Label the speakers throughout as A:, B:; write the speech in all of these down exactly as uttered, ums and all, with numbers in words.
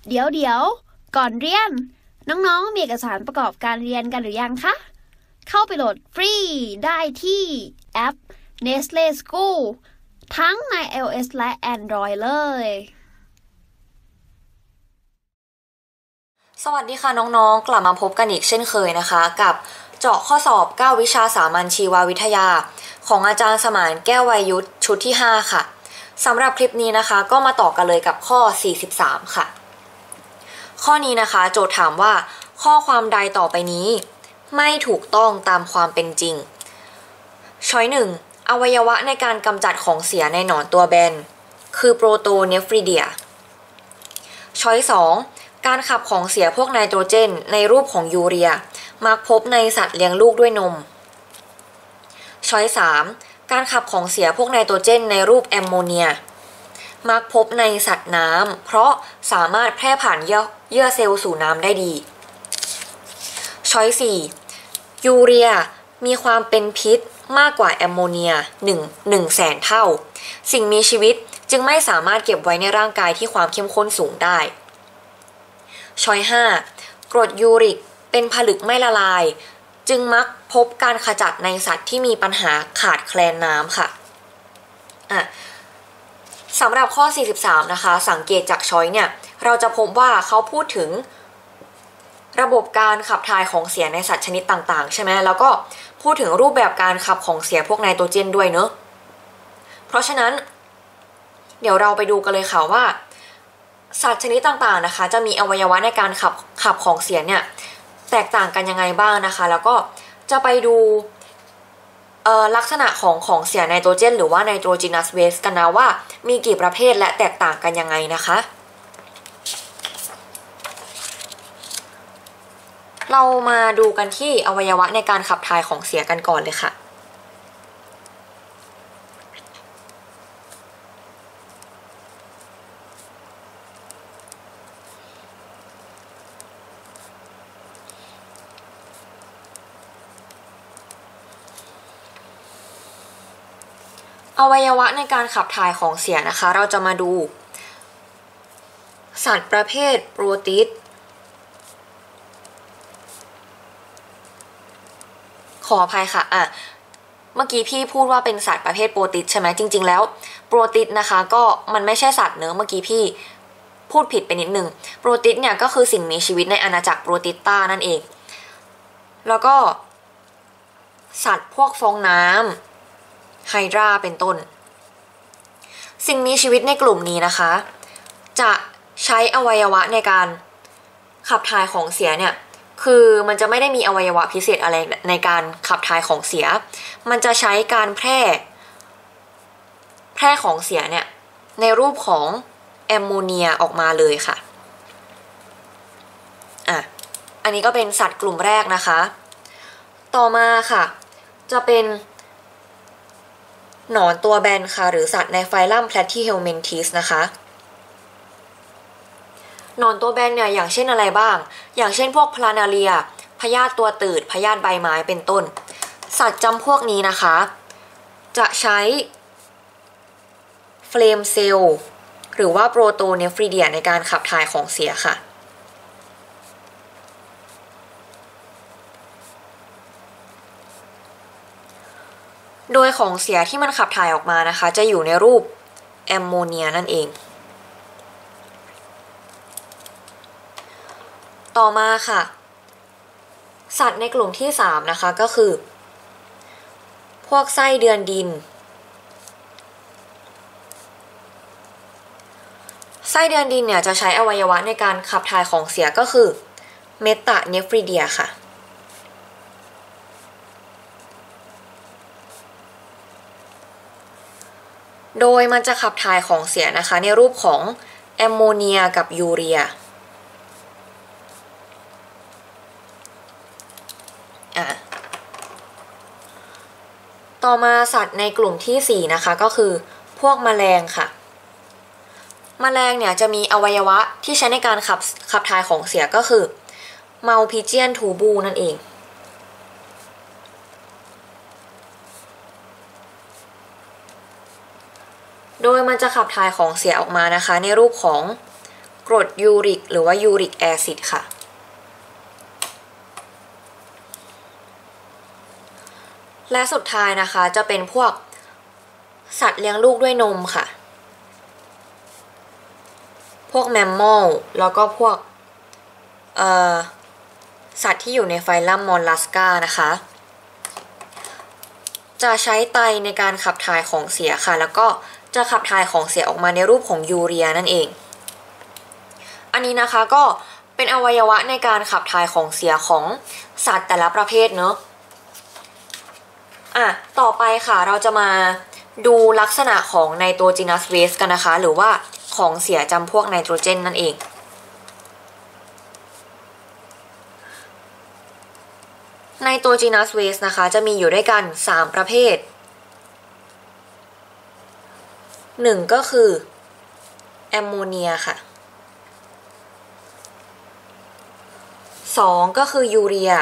A: เดี๋ยวเดี๋ยวก่อนเรียนน้องๆมีเอกสารประกอบการเรียนกันหรือยังคะเข้าไปโหลดฟรีได้ที่แอป Nestle School ทั้งใน iOS และ Android เลย
B: สวัสดีค่ะน้องๆกลับมาพบกันอีกเช่นเคยนะคะกับเจาะข้อสอบเก้าวิชาสามัญชีววิทยาของอาจารย์สมานแก้ววัยยุทธชุดที่ห้าค่ะสำหรับคลิปนี้นะคะก็มาต่อกันเลยกับข้อสี่สิบสามค่ะข้อนี้นะคะโจทย์ถามว่าข้อความใดต่อไปนี้ไม่ถูกต้องตามความเป็นจริงช้อยหนึ่งอวัยวะในการกำจัดของเสียในหนอนตัวแบนคือโปรโตเนฟริเดียช้อยสองการขับของเสียพวกไนโตรเจนในรูปของยูเรียมักพบในสัตว์เลี้ยงลูกด้วยนมช้อยสามการขับของเสียพวกไนโตรเจนในรูปแอมโมเนียมักพบในสัตว์น้ำเพราะสามารถแพร่ผ่านเยื่อเยื่อเซลล์สู่น้ำได้ดีช้อยสี่ยูเรียมีความเป็นพิษมากกว่าแอมโมเนียหนึ่ง หนึ่งแสนเท่าสิ่งมีชีวิตจึงไม่สามารถเก็บไว้ในร่างกายที่ความเข้มข้นสูงได้ช้อยห้ากรดยูริกเป็นผลึกไม่ละลายจึงมักพบการขจัดในสัตว์ที่มีปัญหาขาดแคลนน้ำค่ะอ่ะสำหรับข้อสี่สิบสามนะคะสังเกตจากช้อยเนี่ยเราจะพบว่าเขาพูดถึงระบบการขับถ่ายของเสียในสัตว์ชนิดต่างๆใช่ไหมแล้วก็พูดถึงรูปแบบการขับของเสียพวกไนโตรเจนด้วยเนอะเพราะฉะนั้นเดี๋ยวเราไปดูกันเลยค่ะว่าสัตว์ชนิดต่างๆนะคะจะมีอวัยวะในการขับขับของเสียเนี่ยแตกต่างกันยังไงบ้างนะคะแล้วก็จะไปดูลักษณะของของเสียไนโตรเจนหรือว่าไนโตรจีนัสเวสกันนะว่ามีกี่ประเภทและแตกต่างกันยังไงนะคะเรามาดูกันที่อวัยวะในการขับถ่ายของเสียกันก่อนเลยค่ะอวัยวะในการขับถ่ายของเสียนะคะเราจะมาดูสัตว์ประเภทโปรติสขออภัยค่ะอ่ะเมื่อกี้พี่พูดว่าเป็นสัตว์ประเภทโปรติสใช่ไหมจริงๆแล้วโปรติสนะคะก็มันไม่ใช่สัตว์เนื้อเมื่อกี้พี่พูดผิดไปนิดนึงโปรติสเนี่ยก็คือสิ่งมีชีวิตในอาณาจักรโปรติสต้านั่นเองแล้วก็สัตว์พวกฟองน้ำไฮดราเป็นต้นสิ่งมีชีวิตในกลุ่มนี้นะคะจะใช้อวัยวะในการขับถ่ายของเสียเนี่ยคือมันจะไม่ได้มีอวัยวะพิเศษอะไรในการขับถ่ายของเสียมันจะใช้การแพร่แพร่ของเสียเนี่ยในรูปของแอมโมเนียออกมาเลยค่ะอ่ะอันนี้ก็เป็นสัตว์กลุ่มแรกนะคะต่อมาค่ะจะเป็นหนอนตัวแบนค่ะหรือสัตว์ในไฟลัมแพลทิเฮลเมนทิสนะคะหนอนตัวแบนเนี่ยอย่างเช่นอะไรบ้างอย่างเช่นพวกพลานาเรียพยาธิตัวตืดพยาธิใบไม้เป็นต้นสัตว์จำพวกนี้นะคะจะใช้เฟลมเซลล์หรือว่าโปรโตเนฟริเดียในการขับถ่ายของเสียค่ะโดยของเสียที่มันขับถ่ายออกมานะคะจะอยู่ในรูปแอมโมเนียนั่นเองต่อมาค่ะสัตว์ในกลุ่มที่สามนะคะก็คือพวกไส้เดือนดินไส้เดือนดินเนี่ยจะใช้อวัยวะในการขับถ่ายของเสียก็คือเมตาเนฟริเดียค่ะโดยมันจะขับถ่ายของเสียนะคะในรูปของแอมโมเนียกับยูเรียต่อมาสัตว์ในกลุ่มที่สี่นะคะก็คือพวกแมลงค่ะแมลงเนี่ยจะมีอวัยวะที่ใช้ในการขับขับถ่ายของเสียก็คือมัลพิเจียนทูบูนั่นเองโดยมันจะขับถ่ายของเสียออกมานะคะในรูปของกรดยูริกหรือว่ายูริกแอซิดค่ะและสุดท้ายนะคะจะเป็นพวกสัตว์เลี้ยงลูกด้วยนมค่ะพวกแมมมอลแล้วก็พวกเอ่อสัตว์ที่อยู่ในไฟลัมมอลลัสกานะคะจะใช้ไตในการขับถ่ายของเสียค่ะแล้วก็จะขับถ่ายของเสียออกมาในรูปของยูเรียนั่นเองอันนี้นะคะก็เป็นอวัยวะในการขับถ่ายของเสียของสัตว์แต่ละประเภทเนอะอ่ะต่อไปค่ะเราจะมาดูลักษณะของไนโตรจีนัสเวสต์กันนะคะหรือว่าของเสียจำพวกไนโตรเจนนั่นเองไนโตรจีนัสเวสต์นะคะจะมีอยู่ด้วยกันสามประเภทหนึ่งก็คือแอมโมเนียค่ะสองก็คือยูเรีย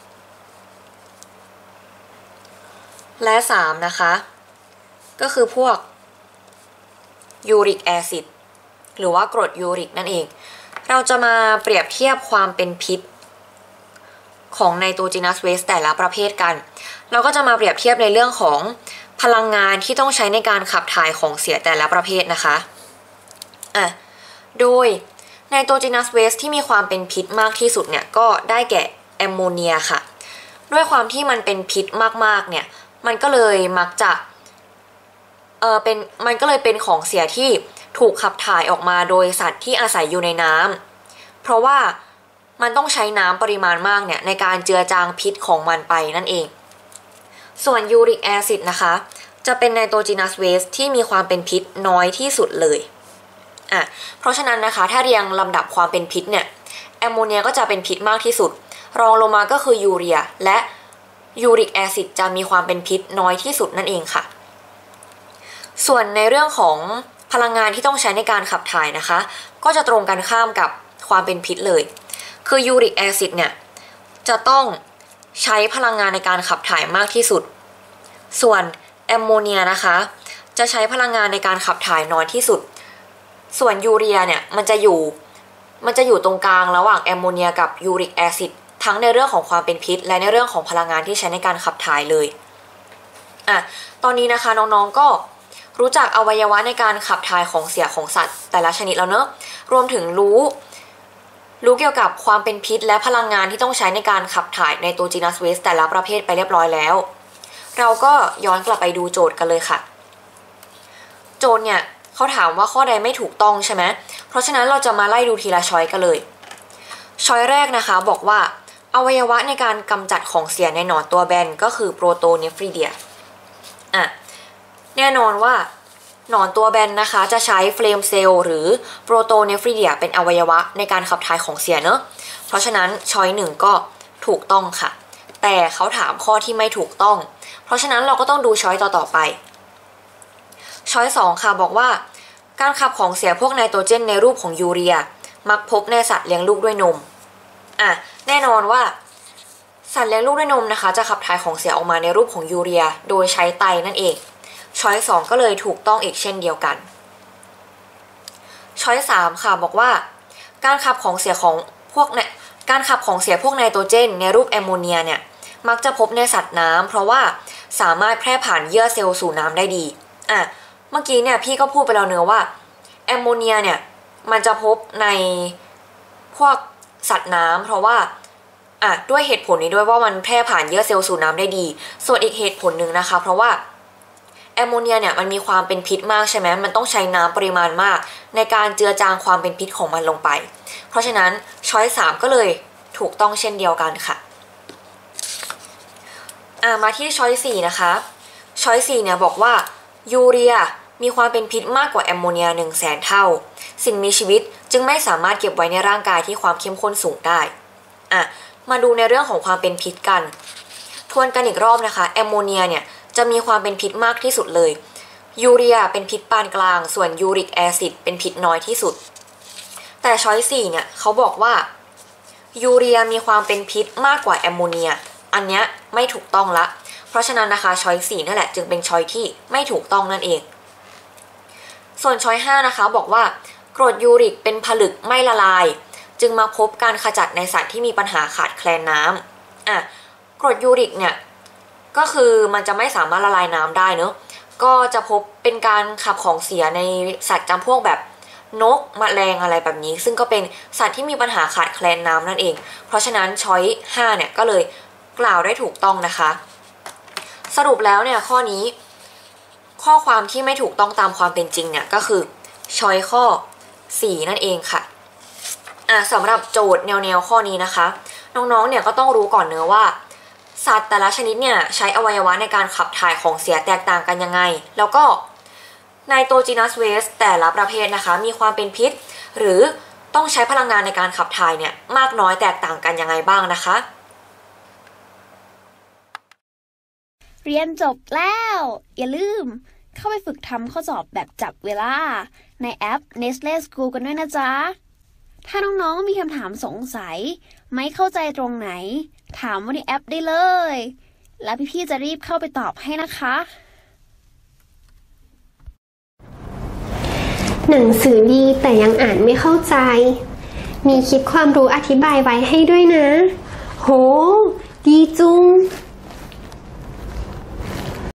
B: และสามนะคะก็คือพวกยูริกแอซิดหรือว่ากรดยูริกนั่นเองเราจะมาเปรียบเทียบความเป็นพิษของไนโตรจีนัสเวสต์แต่ละประเภทกันเราก็จะมาเปรียบเทียบในเรื่องของพลังงานที่ต้องใช้ในการขับถ่ายของเสียแต่ละประเภทนะคะอ่ะโดยไนโตรจีนัสเวสต์ที่มีความเป็นพิษมากที่สุดเนี่ยก็ได้แก่แอมโมเนียค่ะด้วยความที่มันเป็นพิษมากๆเนี่ยมันก็เลยมักจะเออเป็นมันก็เลยเป็นของเสียที่ถูกขับถ่ายออกมาโดยสัตว์ที่อาศัยอยู่ในน้ำเพราะว่ามันต้องใช้น้ำปริมาณมากเนี่ยในการเจือจางพิษของมันไปนั่นเองส่วนยูริกแอซิดนะคะจะเป็นไนโตรจีนัสเวสต์ที่มีความเป็นพิษน้อยที่สุดเลยอ่ะเพราะฉะนั้นนะคะถ้าเรียงลำดับความเป็นพิษเนี่ยแอมโมเนียก็จะเป็นพิษมากที่สุดรองลงมาก็คือยูเรียและยูริกแอซิดจะมีความเป็นพิษน้อยที่สุดนั่นเองค่ะส่วนในเรื่องของพลังงานที่ต้องใช้ในการขับถ่ายนะคะก็จะตรงกันข้ามกับความเป็นพิษเลยคือยูริกแอซิดเนี่ยจะต้องใช้พลังงานในการขับถ่ายมากที่สุดส่วนแอมโมเนียนะคะจะใช้พลังงานในการขับถ่ายน้อยที่สุดส่วนยูเรียเนี่ยมันจะอยู่มันจะอยู่ตรงกลางระหว่างแอมโมเนียกับยูริกแอซิดทั้งในเรื่องของความเป็นพิษและในเรื่องของพลังงานที่ใช้ในการขับถ่ายเลยอ่ะตอนนี้นะคะน้องๆก็รู้จักอวัยวะในการขับถ่ายของเสียของสัตว์แต่ละชนิดแล้วเนอะรวมถึงรู้รู้เกี่ยวกับความเป็นพิษและพลังงานที่ต้องใช้ในการขับถ่ายไนโตรจีนัสเวสต์แต่ละประเภทไปเรียบร้อยแล้วเราก็ย้อนกลับไปดูโจทย์กันเลยค่ะโจทย์เนี่ยเขาถามว่าข้อใดไม่ถูกต้องใช่ไหมเพราะฉะนั้นเราจะมาไล่ดูทีละช้อยกันเลยช้อยแรกนะคะบอกว่าอวัยวะในการกำจัดของเสียในหนอนตัวแบนก็คือโปรโตเนฟริเดียอ่ะแน่นอนว่าหนอนตัวแบนนะคะจะใช้เฟลมเซลล์หรือโปรโตเนฟริเดียเป็นอวัยวะในการขับถ่ายของเสียเนอะเพราะฉะนั้นช้อยหนึ่งก็ถูกต้องค่ะแต่เขาถามข้อที่ไม่ถูกต้องเพราะฉะนั้นเราก็ต้องดูช้อยต่อๆไปช้อยสองค่ะบอกว่าการขับของเสียพวกไนโตรเจนในรูปของยูเรียมักพบในสัตว์เลี้ยงลูกด้วยนมอ่ะแน่นอนว่าสัตว์เลี้ยงลูกด้วยนมนะคะจะขับถ่ายของเสียออกมาในรูปของยูเรียโดยใช้ไตนั่นเองช้อยสองก็เลยถูกต้องอีกเช่นเดียวกันช้อยสามค่ะบอกว่าการขับของเสียของพวกเนี่ยการขับของเสียพวกไนโตรเจนในรูปแอมโมเนียเนี่ยมักจะพบในสัตว์น้ำเพราะว่าสามารถแพร่ผ่านเยื่อเซลล์สู่น้ำได้ดีอ่ะเมื่อกี้เนี่ยพี่ก็พูดไปแล้วเนอะว่าแอมโมเนียเนี่ยมันจะพบในพวกสัตว์น้ำเพราะว่าอ่ะด้วยเหตุผลนี้ด้วยว่ามันแพร่ผ่านเยื่อเซลล์สู่น้ำได้ดีส่วนอีกเหตุผลหนึ่งนะคะเพราะว่าแอมโมเนียเนี่ยมันมีความเป็นพิษมากใช่ไหมมันต้องใช้น้ำปริมาณมากในการเจือจางความเป็นพิษของมันลงไปเพราะฉะนั้นช้อยสามก็เลยถูกต้องเช่นเดียวกันค่ะอ่ะมาที่ช้อยสี่นะคะช้อยสี่เนี่ยบอกว่ายูเรียมีความเป็นพิษมากกว่าแอมโมเนียหนึ่งแสนเท่าสิ่งมีชีวิตจึงไม่สามารถเก็บไว้ในร่างกายที่ความเข้มข้นสูงได้อ่ะมาดูในเรื่องของความเป็นพิษกันทวนกันอีกรอบนะคะแอมโมเนียเนี่ยจะมีความเป็นพิษมากที่สุดเลยยูเรียเป็นพิษปานกลางส่วนยูริกแอซิดเป็นพิษน้อยที่สุดแต่ช้อยสี่เนี่ยเขาบอกว่ายูเรียมีความเป็นพิษมากกว่าแอมโมเนียอันเนี้ยไม่ถูกต้องละเพราะฉะนั้นนะคะช้อยสี่นั่นแหละจึงเป็นช้อยที่ไม่ถูกต้องนั่นเองส่วนช้อยห้านะคะบอกว่ากรดยูริกเป็นผลึกไม่ละลายจึงมาพบการขจัดในสัตว์ที่มีปัญหาขาดแคลนน้ำอ่ะกรดยูริกเนี่ยก็คือมันจะไม่สามารถละลายน้ำได้เนอะก็จะพบเป็นการขับของเสียในสัตว์จำพวกแบบนกแมลงอะไรแบบนี้ซึ่งก็เป็นสัตว์ที่มีปัญหาขาดแคลนน้ำนั่นเองเพราะฉะนั้นช้อยห้าเนี่ยก็เลยกล่าวได้ถูกต้องนะคะสรุปแล้วเนี่ยข้อนี้ข้อความที่ไม่ถูกต้องตามความเป็นจริงเนี่ยก็คือช้อยข้อสี่นั่นเองค่ะอ่ะสำหรับโจทย์แนวๆข้อนี้นะคะน้องๆเนี่ยก็ต้องรู้ก่อนเนอะว่าสัตว์แต่ละชนิดเนี่ยใช้อวัยวะในการขับถ่ายของเสียแตกต่างกันยังไงแล้วก็ไนโตรจีนัสเวสแต่ละประเภทนะคะมีความเป็นพิษหรือต้องใช้พลังงานในการขับถ่ายเนี่ยมากน้อยแตกต่างกันยังไงบ้างนะคะ
A: เรียนจบแล้วอย่าลืมเข้าไปฝึกทำข้อสอบแบบจับเวลาในแอป Nestle School กันด้วยนะจ๊ะถ้าน้องๆมีคำถามสงสัยไม่เข้าใจตรงไหนถามว่าในแอปได้เลยแล้วพี่ๆจะรีบเข้าไปตอบให้นะคะ
C: หนังสือดีแต่ยังอ่านไม่เข้าใจมีคลิปความรู้อธิบายไว้ให้ด้วยนะโหดีจุง